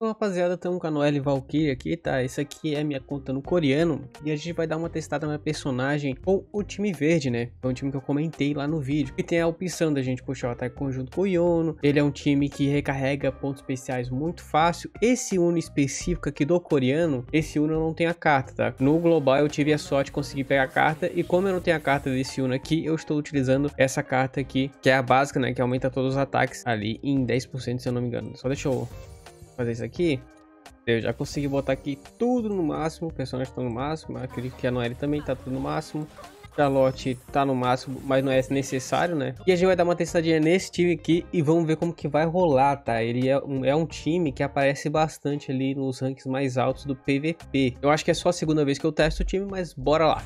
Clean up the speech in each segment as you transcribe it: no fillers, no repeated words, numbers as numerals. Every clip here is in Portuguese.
Então, rapaziada, estamos com a Noelle Valkyrie aqui, tá? Esse aqui é minha conta no coreano e a gente vai dar uma testada na personagem com o time verde, né? É um time que eu comentei lá no vídeo. E tem a opção da gente puxar o ataque conjunto com o Yuno. Ele é um time que recarrega pontos especiais muito fácil. Esse Uno específico aqui do coreano, esse Uno não tem a carta, tá? No global eu tive a sorte de conseguir pegar a carta e como eu não tenho a carta desse Uno aqui, eu estou utilizando essa carta aqui, que é a básica, né? Que aumenta todos os ataques ali em 10%, se eu não me engano. Só deixa eu fazer isso aqui. Eu já consegui botar aqui tudo no máximo. O personagem está no máximo. Acredito que a Noelle também está tudo no máximo. Charlotte tá no máximo, mas não é necessário, né? E a gente vai dar uma testadinha nesse time aqui e vamos ver como que vai rolar, tá? Ele é um time que aparece bastante ali nos rankings mais altos do PVP. Eu acho que é só a segunda vez que eu testo o time, mas bora lá.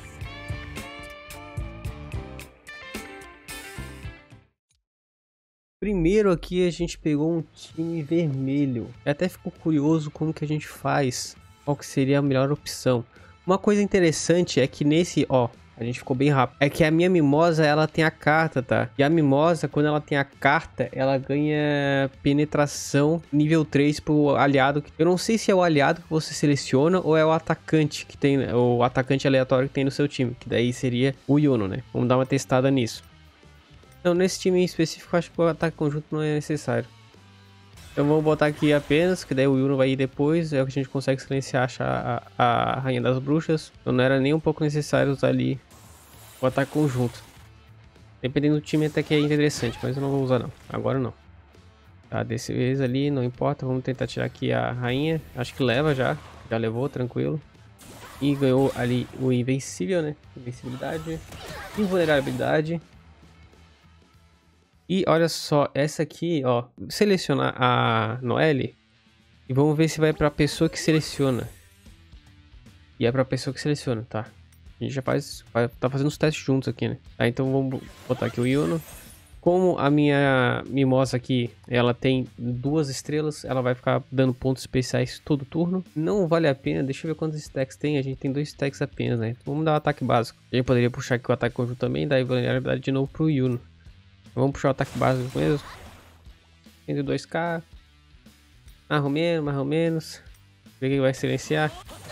Primeiro aqui a gente pegou um time vermelho. Eu até fico curioso como que a gente faz, qual que seria a melhor opção. Uma coisa interessante é que nesse, ó, a gente ficou bem rápido. É que a minha mimosa, ela tem a carta, tá? E a mimosa, quando ela tem a carta, ela ganha penetração nível 3 pro aliado. Eu não sei se é o aliado que você seleciona ou é o atacante que tem, o atacante aleatório que tem no seu time. Que daí seria o Yuno, né? Vamos dar uma testada nisso. Então, nesse time em específico, acho que o ataque conjunto não é necessário. Então, vamos botar aqui apenas, que daí o Yuno vai ir depois. É o que a gente consegue silenciar a Rainha das Bruxas. Então, não era nem um pouco necessário usar ali o ataque conjunto. Dependendo do time, até que é interessante, mas eu não vou usar não. Agora não. Tá, desse vez ali, não importa. Vamos tentar tirar aqui a Rainha. Acho que leva já. Já levou, tranquilo. E ganhou ali o Invencível, né? Invencibilidade. Invulnerabilidade. E olha só, essa aqui, ó, selecionar a Noelle e vamos ver se vai para a pessoa que seleciona. E é para a pessoa que seleciona, tá? A gente já tá fazendo os testes juntos aqui, né? Tá, então vamos botar aqui o Yuno. Como a minha mimosa aqui, ela tem 2 estrelas, ela vai ficar dando pontos especiais todo turno. Não vale a pena, deixa eu ver quantos stacks tem. A gente tem 2 stacks apenas, né? Então, vamos dar o ataque básico. A gente poderia puxar aqui o ataque conjunto também, dar vulnerabilidade de novo pro Yuno. Vamos puxar o ataque básico mesmo. 102k. Mais ou menos, mais ou menos. Ver quem vai silenciar.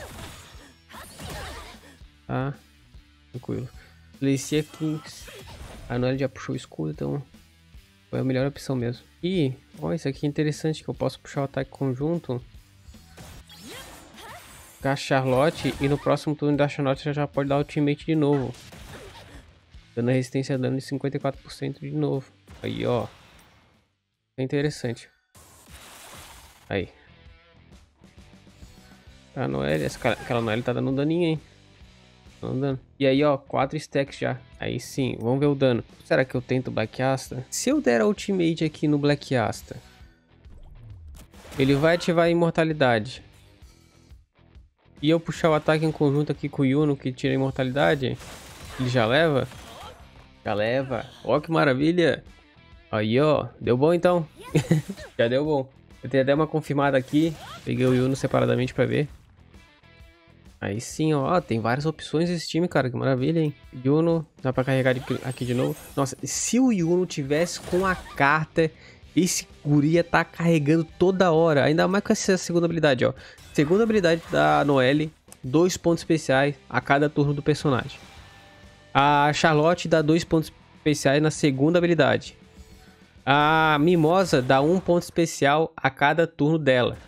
Tá. Tranquilo. Silencia 15. A Noelle já puxou o escudo, então foi a melhor opção mesmo. E, ó, isso aqui é interessante, que eu posso puxar o ataque conjunto com a Charlotte. E no próximo turno da Charlotte você já pode dar ultimate de novo. Dando a resistência a dano de 54% de novo. Aí, ó. É interessante. Aí. A Noelle, aquela Noelle tá dando um daninho, hein? Tá dando dano. E aí, ó, 4 stacks já. Aí sim, vamos ver o dano. Será que eu tento Black Asta? Se eu der a ultimate aqui no Black Asta, ele vai ativar a imortalidade. E eu puxar o ataque em conjunto aqui com o Yuno, que tira a imortalidade, ele já leva? Já leva. Ó, que maravilha. Aí, ó. Deu bom, então. Já deu bom. Eu tenho até uma confirmada aqui. Peguei o Yuno separadamente pra ver. Aí sim, ó. Tem várias opções desse time, cara. Que maravilha, hein? Yuno. Dá pra carregar aqui de novo. Nossa, se o Yuno tivesse com a carta, esse guri ia tá carregando toda hora. Ainda mais com essa segunda habilidade, ó. Segunda habilidade da Noelle. 2 pontos especiais a cada turno do personagem. A Charlotte dá 2 pontos especiais na segunda habilidade. A Mimosa dá 1 ponto especial a cada turno dela.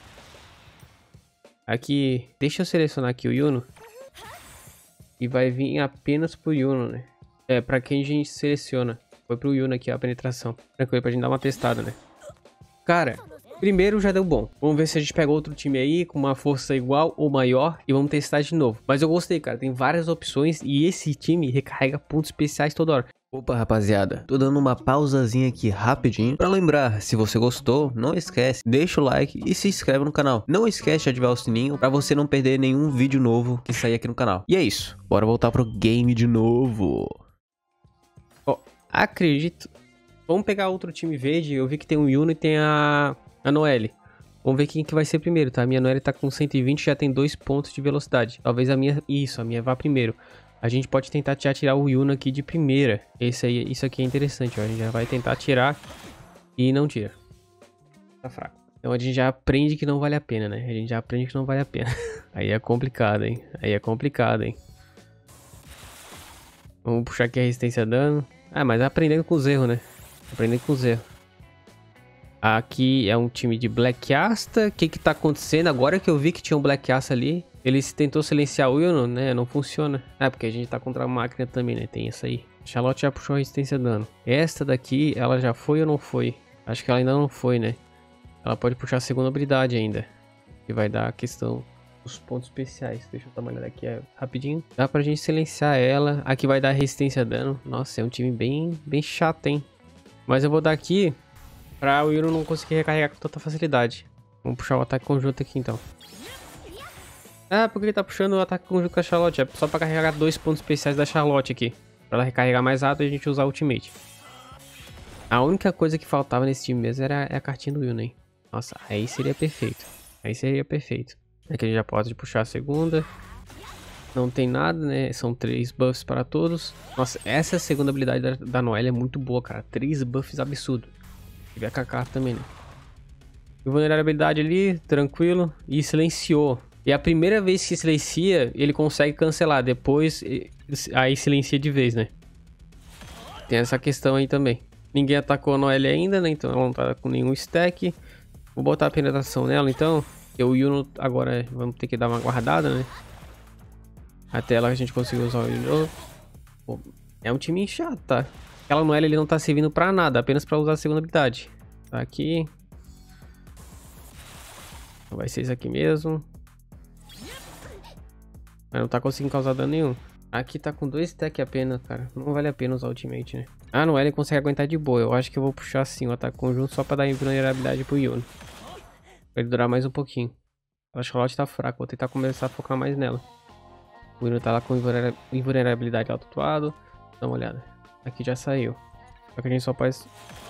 Aqui, deixa eu selecionar aqui o Yuno. E vai vir apenas pro Yuno, né? É, pra quem a gente seleciona. Foi pro Yuno aqui a penetração. Tranquilo, pra gente dar uma testada, né? Cara, primeiro já deu bom. Vamos ver se a gente pega outro time aí com uma força igual ou maior e vamos testar de novo. Mas eu gostei, cara. Tem várias opções e esse time recarrega pontos especiais toda hora. Opa, rapaziada, tô dando uma pausazinha aqui rapidinho pra lembrar, se você gostou, não esquece, deixa o like e se inscreve no canal. Não esquece de ativar o sininho pra você não perder nenhum vídeo novo que sair aqui no canal. E é isso, bora voltar pro game de novo. Ó, acredito... Vamos pegar outro time verde, eu vi que tem o Yuno e tem a Noelle. Vamos ver quem que vai ser primeiro, tá? A minha Noelle tá com 120, já tem 2 pontos de velocidade. Talvez a minha... Isso, a minha vá primeiro. A gente pode tentar já tirar o Yuno aqui de primeira. Isso aqui é interessante, ó. A gente já vai tentar tirar e não tira. Tá fraco. Então a gente já aprende que não vale a pena, né? A gente já aprende que não vale a pena. Aí é complicado, hein? Aí é complicado, hein? Vamos puxar aqui a resistência a dano. Ah, mas aprendendo com os erros, né? Aprendendo com os erros. Aqui é um time de Black Asta. O que que tá acontecendo? Agora que eu vi que tinha um Black Asta ali, ele tentou silenciar o Wilno, né? Não funciona. Ah, porque a gente tá contra a máquina também, né? Tem essa aí. Charlotte já puxou a resistência a dano. Esta daqui, ela já foi ou não foi? Acho que ela ainda não foi, né? Ela pode puxar a segunda habilidade ainda. Que vai dar a questão dos pontos especiais. Deixa eu dar uma olhada aqui rapidinho. Dá pra gente silenciar ela. Aqui vai dar resistência a dano. Nossa, é um time bem chato, hein? Mas eu vou dar aqui pra o Yuro não conseguir recarregar com tanta facilidade. Vamos puxar o ataque conjunto aqui, então. Ah, porque ele tá puxando o ataque conjunto com a Charlotte? É só pra carregar 2 pontos especiais da Charlotte aqui. Pra ela recarregar mais rápido e a gente usar o Ultimate. A única coisa que faltava nesse time mesmo era a cartinha do Wilno, hein? Nossa, aí seria perfeito. Aí seria perfeito. Aqui a gente já pode puxar a segunda. Não tem nada, né? São 3 buffs para todos. Nossa, essa segunda habilidade da Noelle é muito boa, cara. 3 buffs absurdo. E a Kaká também, né? E vulnerabilidade ali, tranquilo. E silenciou. E a primeira vez que silencia, ele consegue cancelar. Depois, aí silencia de vez, né? Tem essa questão aí também. Ninguém atacou a Noelle ainda, né? Então ela não tá com nenhum stack. Vou botar a penetração nela, então. E o Yuno agora vamos ter que dar uma guardada, né? Até lá a gente conseguiu usar o Yuno. Pô, é um time chato, tá? Aquela Noelle ele não tá servindo pra nada, apenas pra usar a segunda habilidade. Tá aqui. Vai ser isso aqui mesmo. Mas não tá conseguindo causar dano nenhum. Aqui tá com 2 stack apenas, cara. Não vale a pena usar o ultimate, né? Ah, no L consegue aguentar de boa. Eu acho que eu vou puxar assim o ataque conjunto só pra dar invulnerabilidade pro Yuno. Pra ele durar mais um pouquinho. A Charlotte tá fraca. Vou tentar começar a focar mais nela. O Yuno tá lá com invulnerabilidade auto-atuado. Dá uma olhada. Aqui já saiu. Só que a gente só pode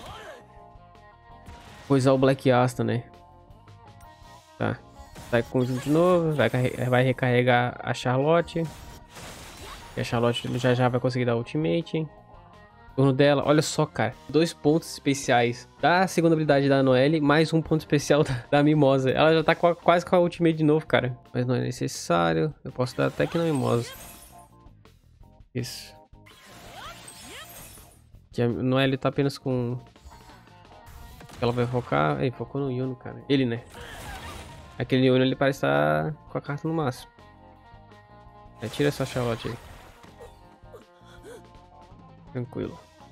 usar o Black Asta, né? Tá. Sai conjunto de novo. Vai recarregar a Charlotte. E a Charlotte já vai conseguir dar ultimate. Turno dela, olha só, cara. 2 pontos especiais da segunda habilidade da Noelle, mais um ponto especial da Mimosa. Ela já tá quase com a ultimate de novo, cara. Mas não é necessário. Eu posso dar até que na Mimosa. Isso. Que a Noelle tá apenas com... Ela vai focar... Aí, focou no Yuno, cara. Ele, né? Aquele Yuno, ele parece estar com a carta no máximo. Aí, tira essa Charlotte aí. Tranquilo.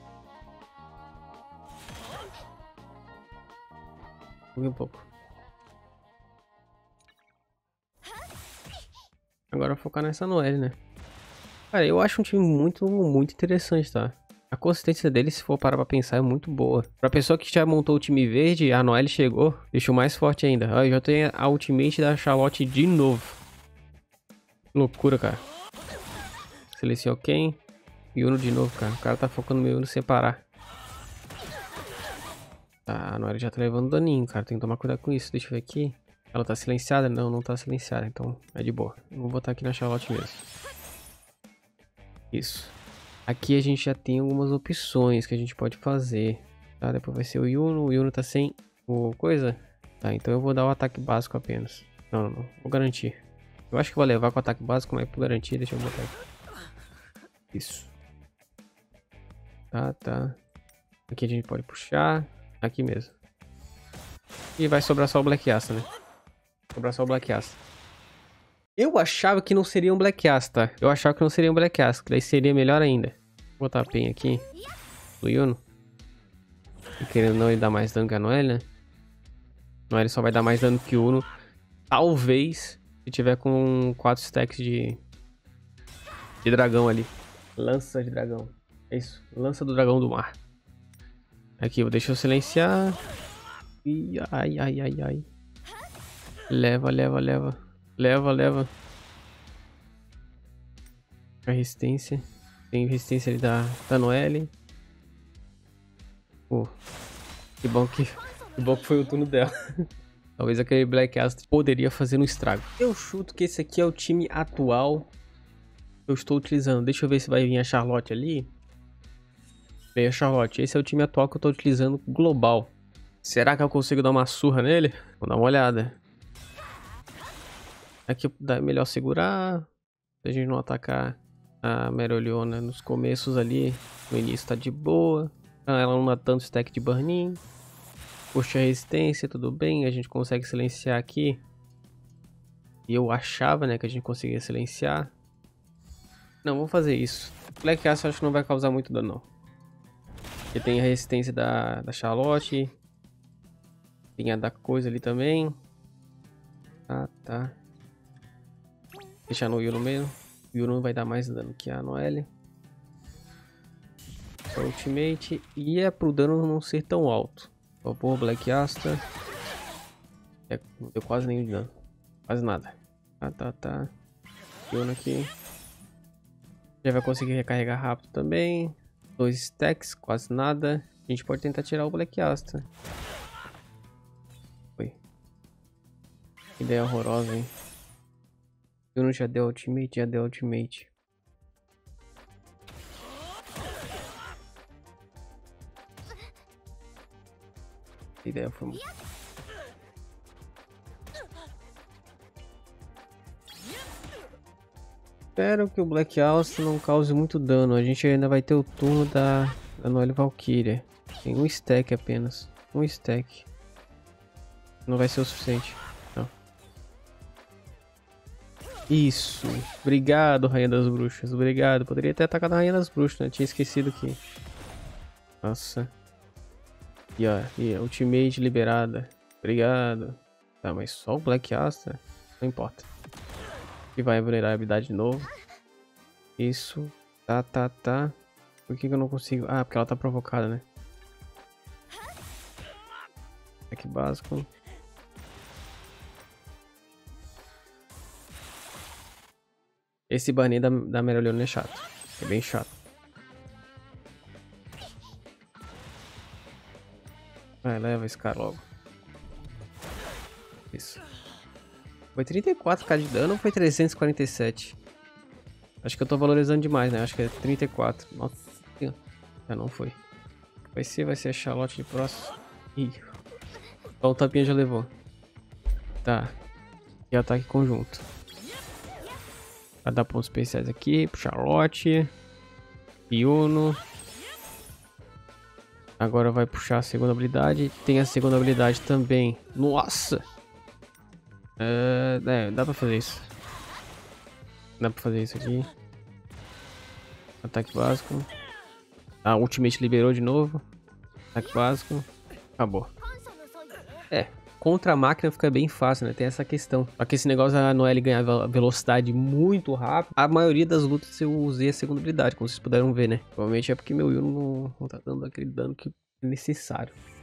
Um pouco. Agora focar nessa Noelle, né? Cara, eu acho um time muito interessante, tá? A consistência dele, se for parar pra pensar, é muito boa. Pra pessoa que já montou o time verde, a Noelle chegou, deixou mais forte ainda. Ó, eu já tenho a ultimate da Charlotte de novo. Loucura, cara. Selecionou quem? Yuno de novo, cara. O cara tá focando no Yuno sem parar. Tá, a Noelle já tá levando daninho, cara. Tem que tomar cuidado com isso. Deixa eu ver aqui. Ela tá silenciada? Não, não tá silenciada. Então é de boa. Eu vou botar aqui na Charlotte mesmo. Isso. Aqui a gente já tem algumas opções que a gente pode fazer. Tá, depois vai ser o Yuno. O Yuno tá sem o coisa. Tá, então eu vou dar o ataque básico apenas. Não. Vou garantir. Eu acho que vou levar com o ataque básico, mas por garantir, deixa eu botar aqui. Isso. Tá. Aqui a gente pode puxar. Aqui mesmo. E vai sobrar só o Black Asta, né? Sobrar só o Black Asta. Eu achava que não seria um Black Asta, tá? Eu achava que não seria um Black Asta, que daí seria melhor ainda. Vou botar a pen aqui. Do Yuno. E querendo não, ele dá mais dano que a Noelle, né? Noelle só vai dar mais dano que o Uno. Talvez, se tiver com 4 stacks de dragão ali. Lança de dragão. É isso. Lança do dragão do mar. Aqui, deixa eu silenciar. Ih, ai. Leva. A resistência. Tem resistência ali da Noelle. Pô. Que bom que foi o turno dela. Talvez aquele Black Asta poderia fazer um estrago. Eu chuto que esse aqui é o time atual que eu estou utilizando. Deixa eu ver se vai vir a Charlotte ali. Veio a Charlotte. Esse é o time atual que eu estou utilizando global. Será que eu consigo dar uma surra nele? Vamos dar uma olhada. Aqui é melhor segurar. Se a gente não atacar a Mereoleona nos começos ali. No início tá de boa. Ela não dá tanto stack de burn-in. Puxa a resistência, tudo bem. A gente consegue silenciar aqui. E eu achava, né, que a gente conseguia silenciar. Não, vamos fazer isso. Black Astra acho que não vai causar muito dano, não. Porque tem a resistência da Charlotte. Tem a da coisa ali também. Ah, tá. Deixar no Yuno mesmo. O Yuno vai dar mais dano que a Noelle. Só ultimate. E é pro dano não ser tão alto. Vou pôr Black Astra. Não deu quase nenhum dano. Quase nada. Tá. Yuno aqui. Já vai conseguir recarregar rápido também. 2 stacks, quase nada. A gente pode tentar tirar o Black Astra. Foi. Ideia horrorosa, hein? Yuno já deu ultimate, A ideia foi muito... Espero que o Black Astra não cause muito dano. A gente ainda vai ter o turno da Noelle Valkyria. Tem um stack apenas. Um stack. Não vai ser o suficiente. Não. Isso. Obrigado, Rainha das Bruxas. Obrigado. Poderia ter atacado a Rainha das Bruxas, né? Tinha esquecido que... Nossa. E ó, ultimate liberada. Obrigado. Tá, mas só o Black Astra? Não importa. E vai vulnerabilidade de novo. Isso. Tá. Por que eu não consigo? Ah, porque ela tá provocada, né? Aqui básico. Esse banner da Mereoleona é chato. É bem chato. Vai, leva esse cara logo. Isso. Foi 34k de dano ou foi 347? Acho que eu tô valorizando demais, né? Acho que é 34. Nossa, já não foi. Vai ser a Charlotte de próximo. Ih. Só o tapinha já levou. Tá. E ataque conjunto. Vai dar pontos especiais aqui pro Charlotte. Yuno. Agora vai puxar a segunda habilidade. Tem a segunda habilidade também. Nossa! Dá pra fazer isso. Dá pra fazer isso aqui. Ataque básico. A ultimate liberou de novo. Ataque básico. Acabou. Contra a máquina fica bem fácil, né? Tem essa questão. Só que esse negócio da Noelle ganhar velocidade muito rápido. A maioria das lutas eu usei a segunda habilidade, como vocês puderam ver, né? Provavelmente é porque meu Yuno não tá dando aquele dano que é necessário.